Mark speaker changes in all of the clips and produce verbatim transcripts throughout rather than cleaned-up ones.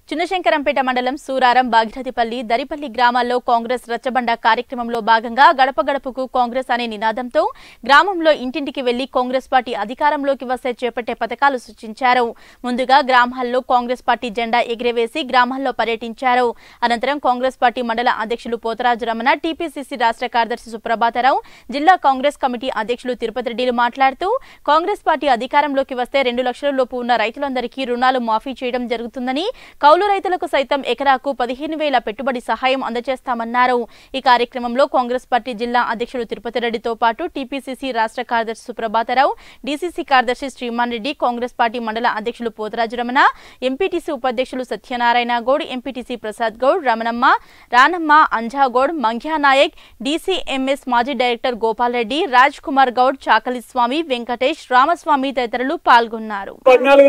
Speaker 1: చిన్నశంకరంపేట మండలం సూరారం బాగిరథిపల్లి దరిపల్లి గ్రామాల్లో కాంగ్రెస్ రచ్చబండ కార్యక్రమంలో భాగంగా గడప గడపకు కాంగ్రెస్ అనే నినాదంతో గ్రామంలో ఇంటింటికి వెళ్లి కాంగ్రెస్ పార్టీ అధికారంలోకి వస్తే చేపట్టే పథకాలు సూచించారు. ముందుగా గ్రామాల్లో కాంగ్రెస్ పార్టీ జెండా ఎగిరవేసి గ్రామాల్లో పర్యటించారు. అనంతరం కాంగ్రెస్ పార్టీ మండల అధ్యక్షులు పోతరాజు రమణ, టీపీసీసీ రాష్ట్ర కార్యదర్శి సుప్రభాతరావు, జిల్లా కాంగ్రెస్ కమిటీ అధ్యక్షులు తిరుపతి రెడ్డిలు మాట్లాడుతూ కాంగ్రెస్ పార్టీ అధికారంలోకి వస్తే రెండు లక్షల లోపు ఉన్న రైతులందరికీ రుణాలు మాఫీ చేయడం జరుగుతుందని, కౌలు రైతులకు సైతం ఎకరాకు పదిహేను వేల పెట్టుబడి సహాయం అందజేస్తామన్నారు. ఈ కార్యక్రమంలో కాంగ్రెస్ పార్టీ జిల్లా అధ్యక్షుడు తిరుపతి రెడ్డితో పాటు టీపీసీసీ రాష్ట్ర కార్యదర్శి సుప్రభాతరావు, డీసీసీ కార్యదర్శి శ్రీమాన్ రెడ్డి, కాంగ్రెస్ పార్టీ మండల అధ్యక్షులు పోతరాజు రమణ, ఎంపీటీసీ ఉపాధ్యక్షులు సత్యనారాయణ గౌడ్, ఎంపీటీసీ ప్రసాద్ గౌడ్, రమణమ్మ, రానమ్మ, అంజాగౌడ్, మంగ్యా నాయక్, డీసీఎంఎస్ మాజీ డైరెక్టర్ గోపాల్ రెడ్డి, రాజ్ కుమార్ గౌడ్, చాకలి స్వామి, వెంకటేష్, రామస్వామి తదితరులు పాల్గొన్నారు.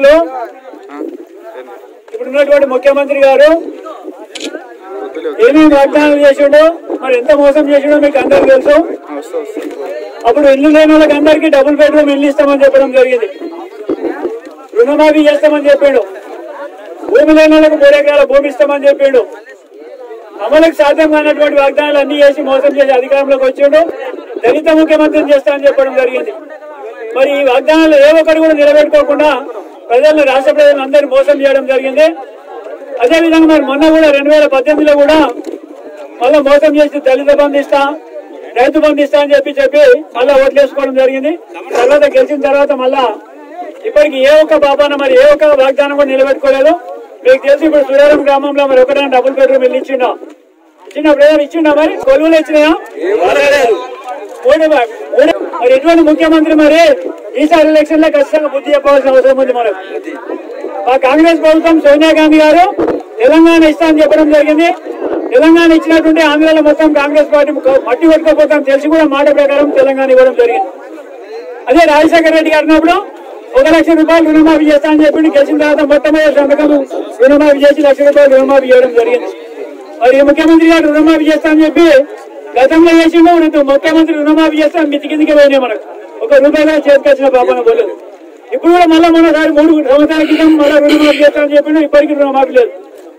Speaker 2: ఇప్పుడున్నటువంటి ముఖ్యమంత్రి గారు ఏమేమి వాగ్దానాలు చేసిండో, మరి ఎంత మోసం చేసిండో మీకు అందరికి తెలుసు. అప్పుడు ఇల్లు లేని వాళ్ళకి అందరికీ డబుల్ బెడ్రూమ్ ఇల్లు ఇస్తామని చెప్పడం జరిగింది. రుణమాఫీ చేస్తామని చెప్పిండు. భూమి లేని వాళ్ళకి మూడు ఎకరాల భూమి ఇస్తామని చెప్పిండు. అమలుకు సాధ్యం కానటువంటి వాగ్దానాలు అన్ని చేసి మోసం చేసి అధికారంలోకి వచ్చిండు. దళిత ముఖ్యమంత్రిని చేస్తామని చెప్పడం జరిగింది. మరి ఈ వాగ్దానాలు ఏ ఒక్కటి కూడా నిలబెట్టుకోకుండా ప్రజలను, రాష్ట్ర ప్రజలను అందరినీ మోసం చేయడం జరిగింది. అదేవిధంగా మరి మొన్న కూడా రెండు వేల పద్దెనిమిదిలో కూడా మళ్ళీ మోసం చేసి దళిత బంధు ఇస్తా, రైతు బంధు ఇస్తా అని చెప్పి చెప్పి మళ్ళా ఓట్లు వేసుకోవడం జరిగింది. తర్వాత గెలిచిన తర్వాత మళ్ళా ఇప్పటికి ఏ ఒక్క బాబాన మరి ఏ ఒక్క వాగ్దానం కూడా నిలబెట్టుకోలేదు. మీకు తెలిసి ఇప్పుడు సూరారం గ్రామంలో మరి ఒకటైనా డబుల్ బెడ్రూమ్ ఇల్లు ఇచ్చిండా? ఇచ్చిన ప్రజలు ఇచ్చిండా? మరి కొలువులు ఇచ్చినాయా? మరి ఎటువంటి ముఖ్యమంత్రి మరి ఈసారి ఎలక్షన్ లో ఖచ్చితంగా బుద్ధి చెప్పవలసిన అవసరం ఉంది. మనకు ఆ కాంగ్రెస్ ప్రభుత్వం సోనియా గాంధీ గారు తెలంగాణ ఇస్తామని చెప్పడం జరిగింది. తెలంగాణ ఇచ్చినటువంటి ఆంధ్రాలో మొత్తం కాంగ్రెస్ పార్టీ మట్టి కొట్టుకోపోతాం తెలిసి కూడా మాట ప్రకారం తెలంగాణ ఇవ్వడం జరిగింది. అదే రాజశేఖర రెడ్డి గారు ఉన్నప్పుడు ఒక లక్ష రూపాయలు రుణమాఫీ చేస్తామని చెప్పి గెలిచిన తర్వాత మొట్టమొదటి సంతకం రుణమాఫీ చేసి లక్ష రూపాయలు రుణమాఫీ చేయడం జరిగింది. మరి ముఖ్యమంత్రి గారు రుణమాఫీ చేస్తామని చెప్పి గతంలో చేసిండు. ముఖ్యమంత్రి రుణమాఫీ చేస్తాం మితి కిందికి పోయినాయి. మనకు ఒక రూపాయలు చేతికి వచ్చిన పాపన పోలేదు. ఇప్పుడు కూడా మళ్ళీ మొన్నసారి మూడు సంవత్సరాల క్రితం మళ్ళీ రుణమాఫీ చేస్తామని చెప్పిండు. ఇప్పటికీ రుణమాఫీ లేదు.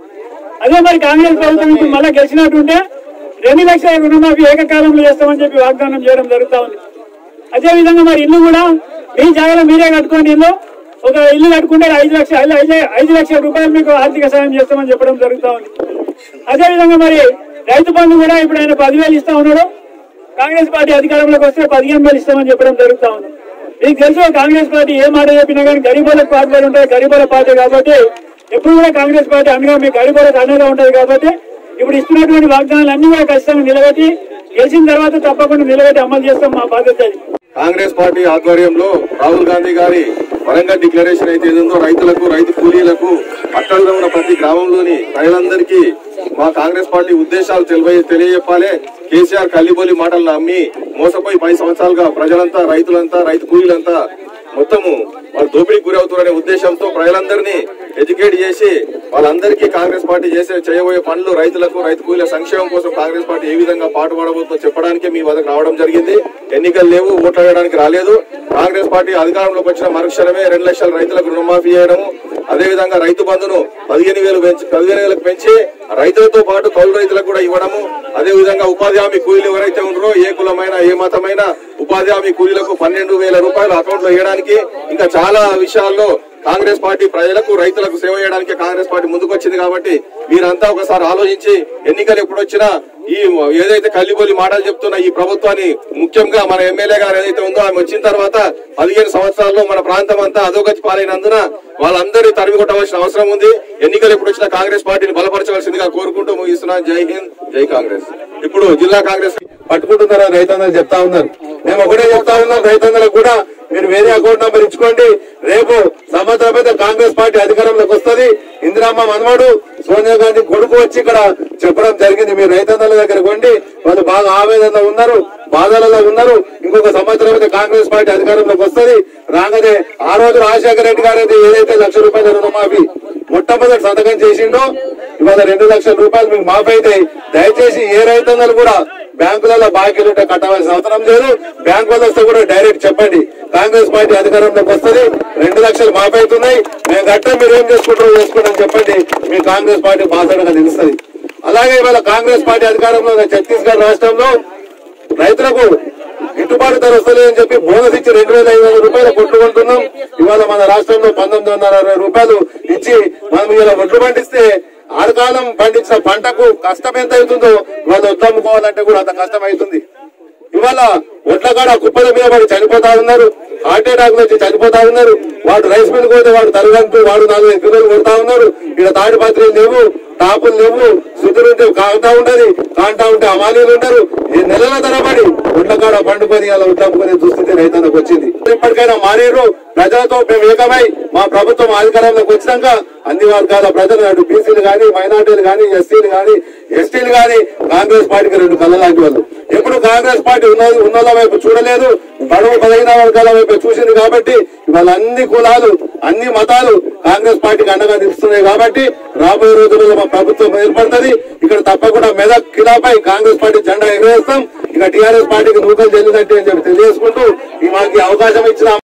Speaker 2: అదే మరి కాంగ్రెస్ ప్రభుత్వం ఇప్పుడు మళ్ళీ గెలిచినట్టుంటే రెండు లక్షల రుణమాఫీ ఏకకాలంలో చేస్తామని చెప్పి వాగ్దానం చేయడం జరుగుతా ఉంది. అదేవిధంగా మరి ఇల్లు కూడా మీ జాగాలో మీరే కట్టుకోండి. ఇల్లు ఒక ఇల్లు కట్టుకుంటే ఐదు లక్షల ఐదు లక్షల రూపాయలు మీకు ఆర్థిక సాయం చేస్తామని చెప్పడం జరుగుతా ఉంది. అదేవిధంగా మరి రైతు బంధు కూడా ఇప్పుడు ఆయన పదివేలు ఇస్తా ఉన్నాడు. కాంగ్రెస్ పార్టీ అధికారంలోకి వస్తే పదిహేను వేలు ఇస్తామని చెప్పడం జరుగుతా ఉంది. మీకు తెలుసు కాంగ్రెస్ పార్టీ ఏ మాట చెప్పినా కానీ గరీబులకు పార్టీలు ఉంటాయి. గరీబుల పార్టీ కాబట్టి ఎప్పుడు కూడా కాంగ్రెస్ పార్టీ అండగా మీ గరీబులకు అండగా ఉంటది. కాబట్టి ఇప్పుడు ఇస్తున్నటువంటి వాగ్దానాలు అన్ని కూడా ఖచ్చితంగా నిలబెట్టి గెలిచిన తర్వాత తప్పకుండా నిలబెట్టి అమలు చేస్తాం. మా బాధ్యత.
Speaker 3: కాంగ్రెస్ పార్టీ ఆధ్వర్యంలో రాహుల్ గాంధీ గారి వరంగల్ డిక్లరేషన్ అయితే ఏదో రైతులకు, రైతు కూలీలకు, అక్కడలో ఉన్న ప్రతి గ్రామంలోని ప్రజలందరికీ మా కాంగ్రెస్ పార్టీ ఉద్దేశాలు తెలియజెప్పాలి. కేసీఆర్ కల్లిబోలి మాటలు నమ్మి మోసపోయి పది సంవత్సరాలుగా ప్రజలంతా, రైతులంతా, రైతు కూలీలంతా మొత్తము వాళ్ళు దోపిడీకి గురవుతారనే ఉద్దేశంతో ప్రజలందరినీ ఎడ్యుకేట్ చేసి వాళ్ళందరికీ కాంగ్రెస్ పార్టీ చేసే చేయబోయే పనులు, రైతులకు, రైతు కూలీల సంక్షేమం కోసం కాంగ్రెస్ పార్టీ ఏ విధంగా పాటుపడబోతుందో చెప్పడానికి మీ వద్దకు రావడం జరిగింది. ఎన్నికలు లేవు, ఓట్లు వేయడానికి రాలేదు. కాంగ్రెస్ పార్టీ అధికారంలోకి వచ్చిన మరుక్షణమే రెండు లక్షల రైతులకు రుణమాఫీ చేయడము, అదేవిధంగా రైతు బంధును పదిహేను వేలు పెంచి పదిహేను వేలకు పెంచి రైతులతో పాటు కౌలు రైతులకు కూడా ఇవ్వడము, అదేవిధంగా ఉపాధి హామీ కూలీలు ఎవరైతే ఉన్నారో ఏ కులమైన ఏ మతమైన ఉపాధి హామీ కూలీలకు పన్నెండు వేల రూపాయలు అకౌంట్ లో వేయడానికి, ఇంకా చాలా విషయాల్లో కాంగ్రెస్ పార్టీ ప్రజలకు, రైతులకు సేవ చేయడానికి కాంగ్రెస్ పార్టీ ముందుకు వచ్చింది. కాబట్టి మీరంతా ఒకసారి ఆలోచించి ఎన్నికలు ఎప్పుడు వచ్చినా ఈ ఏదైతే కల్లిబోలి మాటలు చెప్తున్న ఈ ప్రభుత్వాన్ని, ముఖ్యంగా మన ఎమ్మెల్యే గారు ఏదైతే ఉందో ఆమె వచ్చిన తర్వాత పదిహేను సంవత్సరాల్లో మన ప్రాంతం అంతా అధోగతి పాలైనందున వాళ్ళందరూ తరిమి కొట్టవలసిన అవసరం ఉంది. ఎన్నికలు ఎప్పుడు వచ్చినా కాంగ్రెస్ పార్టీని బలపరచవలసిందిగా కోరుకుంటూ ముగిస్తున్నాను. జై హింద్, జై కాంగ్రెస్. ఇప్పుడు జిల్లా కాంగ్రెస్
Speaker 4: పట్టుకుంటున్నారని రైతన్నలు చెప్తా ఉన్నారు. మేము ఒకటే చెప్తా ఉన్నాం, రైతన్నలకు కూడా మీరు వేరే అకౌంట్ నంబర్ ఇచ్చుకోండి. రేపు సంవత్సరం అయితే కాంగ్రెస్ పార్టీ అధికారంలోకి వస్తుంది. ఇందిరమ్మ మనవడు సోనియా గాంధీ కొడుకు వచ్చి ఇక్కడ చెప్పడం జరిగింది. మీరు రైతన్నల దగ్గర కొండి, వాళ్ళు బాగా ఆవేదనలో ఉన్నారు, బాధలలో ఉన్నారు. ఇంకొక సంవత్సరం అయితే కాంగ్రెస్ పార్టీ అధికారంలోకి వస్తుంది. రాగానే ఆ రోజు రాజశేఖర రెడ్డి గారు అయితే ఏదైతే లక్ష రూపాయల రుణమాఫీ మొట్టమొదటి సంతకం చేసిండో ఇవాళ రెండు లక్షల రూపాయలు మీకు మాఫీ అయితే దయచేసి ఏ రైతన్నలు కూడా బ్యాంకులలో బాకీలు ఉంటే కట్టవలసిన అవసరం లేదు. బ్యాంకులలో వస్తే కూడా డైరెక్ట్ చెప్పండి, కాంగ్రెస్ పార్టీ అధికారంలోకి వస్తుంది, రెండు లక్షలు మాపైతున్నాయి, మేము కట్టం, మీరు ఏం చేసుకుంటారో చేసుకుంటారని చెప్పండి. మీ కాంగ్రెస్ పార్టీ బాసడగా నిలుస్తుంది. అలాగే ఇవాళ కాంగ్రెస్ పార్టీ అధికారంలో ఉన్న ఛత్తీస్గఢ్ రాష్ట్రంలో రైతులకు గిట్టుబాటు ధర వస్తలేదని చెప్పి బోనస్ ఇచ్చి రెండు వేల ఐదు వందల రూపాయలు కొట్టుకుంటున్నాం. ఇవాళ మన రాష్ట్రంలో పంతొమ్మిది వందల అరవై రూపాయలు ఇచ్చి మనం ఇలా ఒడ్లు పండిస్తే ఆరుకాలం పండించిన పంటకు కష్టం ఎంత అవుతుందో ఇవాళ ఒడ్లు అమ్ముకోవాలంటే కూడా అంత కష్టం అవుతుంది. ఇవాళ ఒడ్ల కాడ కుప్పల మీద వాడు చనిపోతా ఉన్నారు, హార్ట్ అటాక్ వచ్చి చనిపోతా ఉన్నారు. వాడు రైస్ మిల్ పోతే వాడు తరగంటూ వాడు నాలుగు ఐదు కిలోలు కొడతా ఉన్నారు. ఇక్కడ తాడిపత్రులు లేవు, టాపులు లేవు, సుతులుంటే కాంటా ఉంటది, కాంటా ఉంటే అమాలీలు ఉంటారు. ఈ నెలల తరబడి ఒడ్ల కాడ పండుకొని అలా ఉద్దమ్ముకునే దుస్థితి రైతానికి వచ్చింది. ఇప్పటికైనా మారేరు, ప్రజలతో మేము ఏకమై మా ప్రభుత్వం అధికారంలోకి వచ్చినాక అన్ని వర్గాల ప్రజలు, అటు బీసీలు గాని, మైనార్టీలు గాని, ఎస్సీలు గాని, ఎస్టీలు గాని కాంగ్రెస్ పార్టీకి రెండు కళ్ళ లాంటి వాళ్ళు. ఎప్పుడు కాంగ్రెస్ పార్టీ ఉన్న ఉన్నోళ్ళ వైపు చూడలేదు, బడుగు బలహీన వర్గాల వైపు చూసింది. కాబట్టి ఇవాళ అన్ని కులాలు, అన్ని మతాలు కాంగ్రెస్ పార్టీకి అండగా నిలుస్తున్నాయి. కాబట్టి రాబోయే రోజుల్లో మా ప్రభుత్వం ఏర్పడుతుంది. ఇక్కడ తప్పకుండా మెదక్ కిలాపై కాంగ్రెస్ పార్టీ జెండా ఎగరేస్తాం. ఇక టీఆర్ఎస్ పార్టీకి నూకలు చెల్లినట్టు అని చెప్పి తెలియజేసుకుంటూ ఈ మాకు అవకాశం ఇచ్చిన